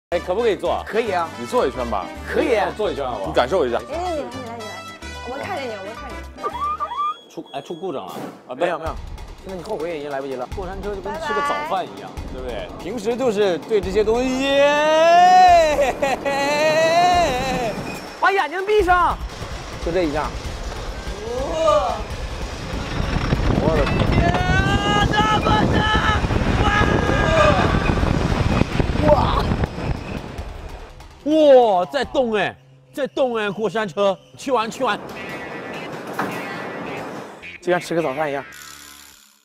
哎，可不可以坐？ 可以啊， 你坐一圈吧， 可以。 坐一圈好不你好？ 感受一下。 你来，我们看着你，我们看着你。 出故障了啊！ 没有，现在你后悔已经来不及了。 过山车就跟吃个早饭一样，对不对？平时就是对这些东西， 把眼睛闭上，就这一下。我的天！ 哇，在动哎，在动哎，过山车，去玩。 就像吃个早饭一样。